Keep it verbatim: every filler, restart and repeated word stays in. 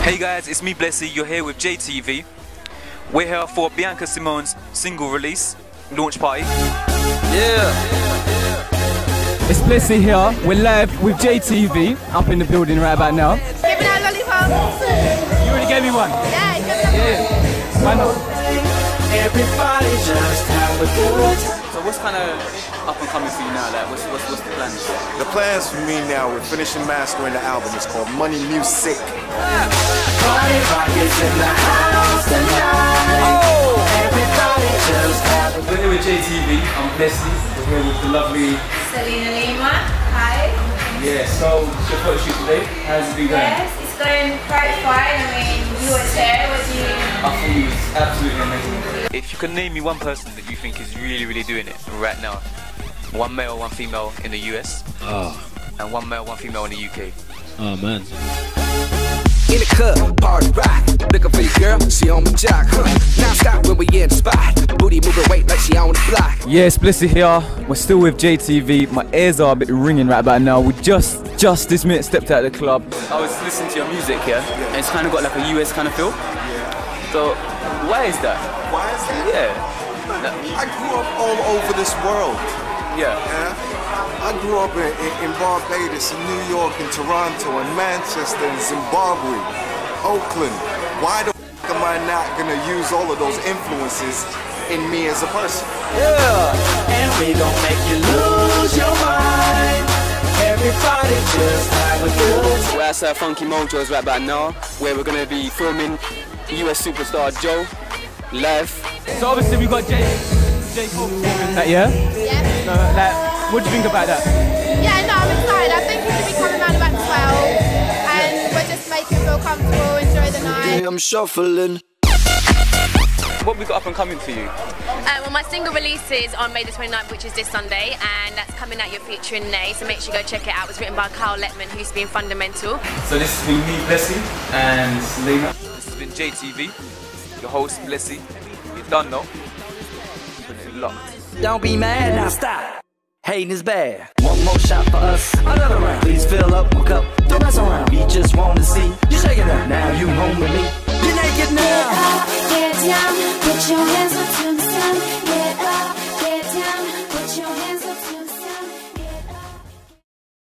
Hey guys, it's me Blessy, you're here with J T V. We're here for Bianca Simone's single release, launch party. Yeah! It's Blessy here, we're live with J T V, up in the building right about now. Give me that lollipop. You already gave me one? Yeah, give me that yeah. Why not? Everybody just have a good time. So what's kind of up and coming for you now? Like, what's, what's, what's the plans? The plans for me now, we're finishing mastering the album. It's called Money Music. Party rockets in the house tonight. Oh. Everybody just have a We're here with J T V, I'm Blessy. We're here with the lovely Selena Lima. Hi. Yeah, so it's your photo shoot today. How's it been going? Yes, it's going quite fine. I mean, you were there. What do you? I thought it was absolutely amazing. If you could name me one person that you think is really, really doing it right now, one male, one female in the U S, oh. and one male, one female in the U K. Oh man. In the club, party rock. Looking for your girl, she on my jock. Huh. Now stop when we in the spot. Booty moving weight like she on the block. Yes, Blessy here. We're still with J T V. My ears are a bit ringing right about now. We just, just this minute stepped out of the club. I was listening to your music here, yeah, and it's kind of got like a U S kind of feel. Yeah. So, why is that? Why is that? Yeah. I grew up all over this world. Yeah. Yeah. I grew up in, in, in Barbados, in New York, in Toronto, in Manchester, in Zimbabwe, Oakland. Why the f am I not gonna use all of those influences in me as a person? Yeah, and we gon' make you lose your mind. Everybody just have a good time. We're outside Funky Mojo's right about now, where we're gonna be filming U S superstar Joe live. So obviously we got J J Cole that, yeah? Yeah. So, like, what do you think about that? Yeah, no, I'm excited. I think he's going to be coming around about twelve. And we're just making him feel comfortable, enjoy the night. I'm shuffling. What we got up and coming for you? Uh, well, my single release is on May the twenty-ninth, which is this Sunday, and that's coming out your featuring Nay, so make sure you go check it out. It was written by Carl Letman, who's been fundamental. So this has been me, Blessy, and Selena. This has been J T V, your host Blessy. You're done though. Keeping it locked. Don't be mad, now stop. Hating is bad. One more shot for us, another round. Please feel